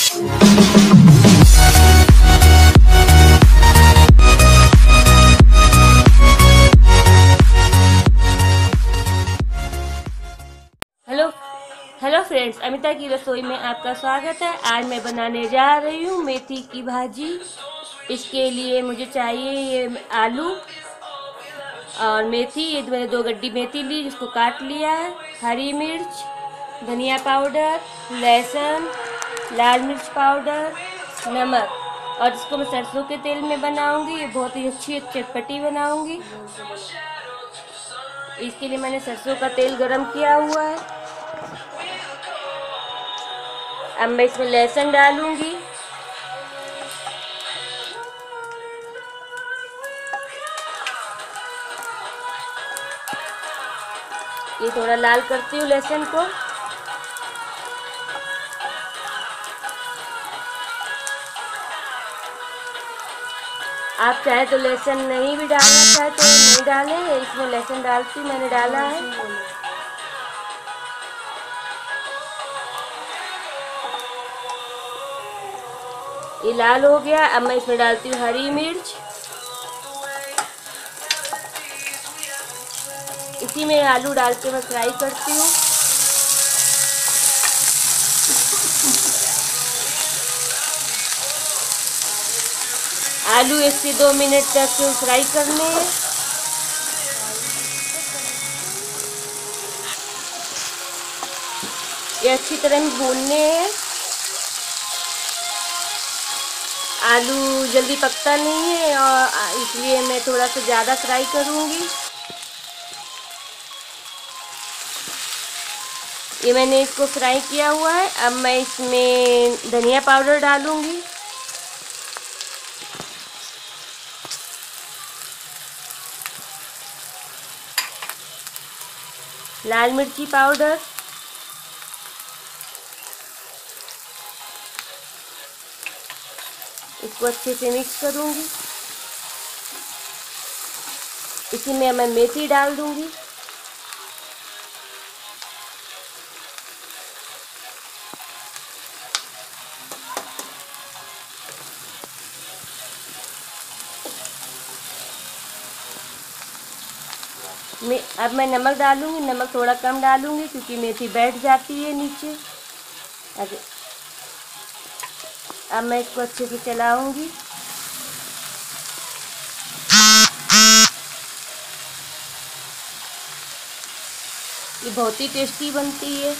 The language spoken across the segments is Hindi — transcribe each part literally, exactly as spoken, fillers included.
हेलो हेलो फ्रेंड्स, अमिता की रसोई में आपका स्वागत है। आज मैं बनाने जा रही हूँ मेथी की भाजी। इसके लिए मुझे चाहिए ये आलू और मेथी। ये मैंने दो गड्डी मेथी ली जिसको काट लिया है, हरी मिर्च, धनिया पाउडर, लहसुन, लाल मिर्च पाउडर, नमक। और इसको मैं सरसों के तेल में बनाऊंगी। ये बहुत ही अच्छी चटपटी बनाऊंगी। इसके लिए मैंने सरसों का तेल गरम किया हुआ है। अब मैं इसमें लहसुन डालूंगी, ये थोड़ा लाल करती हूँ लहसुन को। आप चाहे तो लहसुन नहीं भी डालना चाहे तो नहीं डालें, इसमें लहसुन डालती मैंने डाला है। ये लाल हो गया। अब मैं इसमें डालती हूँ हरी मिर्च। इसी में आलू डाल के मैं फ्राई करती हूँ। आलू एक से दो मिनट तक फ्राई करने हैं। ये अच्छी तरह भूनने हैं। आलू जल्दी पकता नहीं है और इसलिए मैं थोड़ा सा ज़्यादा फ्राई करूँगी। ये मैंने इसको फ्राई किया हुआ है। अब मैं इसमें धनिया पाउडर डालूँगी, लाल मिर्ची पाउडर, इसको अच्छे से मिक्स करूँगी। इसी में मैं मेथी डाल दूँगी। मैं अब मैं नमक डालूँगी। नमक थोड़ा कम डालूँगी क्योंकि मेथी बैठ जाती है नीचे। अब मैं इसको अच्छे से चलाऊँगी। ये बहुत ही टेस्टी बनती है।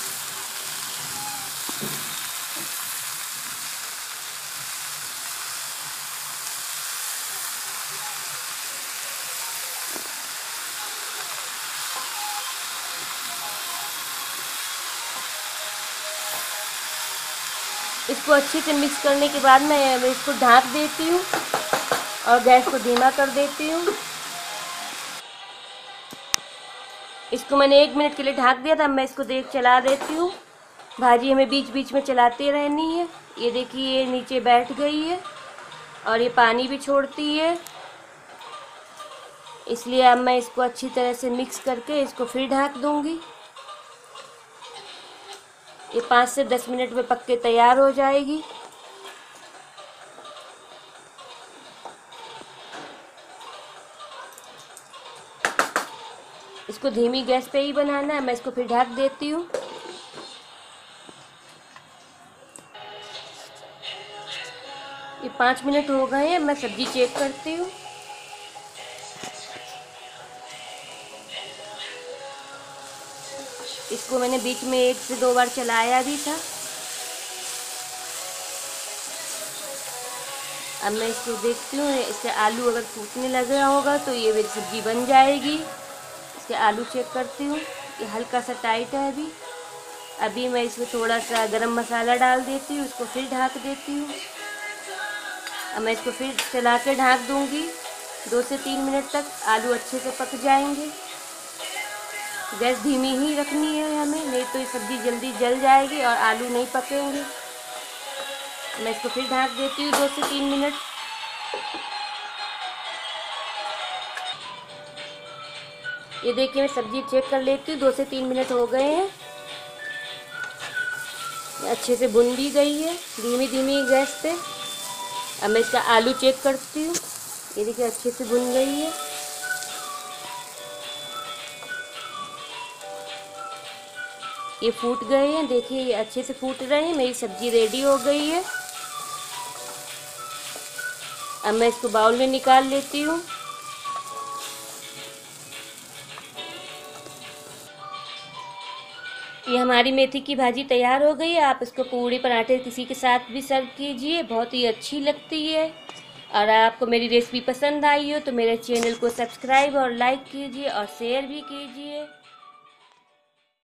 इसको अच्छे से मिक्स करने के बाद मैं इसको ढक देती हूँ और गैस को धीमा कर देती हूँ। इसको मैंने एक मिनट के लिए ढक दिया था। मैं इसको देख चला देती हूँ। भाजी हमें बीच बीच में चलाते रहनी है। ये देखिए ये नीचे बैठ गई है और ये पानी भी छोड़ती है, इसलिए अब मैं इसको अच्छी तरह से मिक्स करके इसको फिर ढक दूँगी। ये पाँच से दस मिनट में पक के तैयार हो जाएगी। इसको धीमी गैस पे ही बनाना है। मैं इसको फिर ढक देती हूँ। ये पाँच मिनट हो गए हैं। मैं सब्जी चेक करती हूँ। इसको मैंने बीच में एक से दो बार चलाया भी था। अब मैं इसको देखती हूँ। इससे आलू अगर फूटने लगा होगा तो ये मेरी सब्जी बन जाएगी। इसके आलू चेक करती हूँ। ये हल्का सा टाइट है अभी। अभी मैं इसमें थोड़ा सा गरम मसाला डाल देती हूँ। इसको फिर ढक देती हूँ। अब मैं इसको फिर चला के ढक दूँगी। दो से तीन मिनट तक आलू अच्छे से पक जाएंगे। गैस धीमी ही रखनी है हमें, नहीं तो ये सब्ज़ी जल्दी जल जाएगी और आलू नहीं पकेंगे। मैं इसको फिर ढक देती हूँ दो से तीन मिनट। ये देखिए मैं सब्ज़ी चेक कर लेती हूँ। दो से तीन मिनट हो गए हैं। अच्छे से भुन भी गई है धीमी धीमी गैस पे। अब मैं इसका आलू चेक करती हूँ। ये देखिए अच्छे से भुन गई है। ये फूट गए हैं, देखिए ये अच्छे से फूट रहे हैं। मेरी सब्जी रेडी हो गई है। अब मैं इसको बाउल में निकाल लेती हूँ। ये हमारी मेथी की भाजी तैयार हो गई है। आप इसको पूड़ी पराठे किसी के साथ भी सर्व कीजिए, बहुत ही अच्छी लगती है। और आपको मेरी रेसिपी पसंद आई हो तो मेरे चैनल को सब्सक्राइब और लाइक कीजिए और शेयर भी कीजिए।